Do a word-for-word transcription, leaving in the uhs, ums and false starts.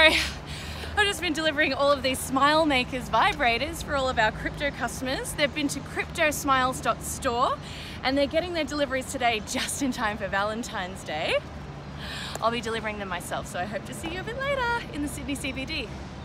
I've just been delivering all of these Smile Makers vibrators for all of our crypto customers. They've been to crypto smiles dot store and they're getting their deliveries today just in time for Valentine's Day. I'll be delivering them myself, so I hope to see you a bit later in the Sydney C B D.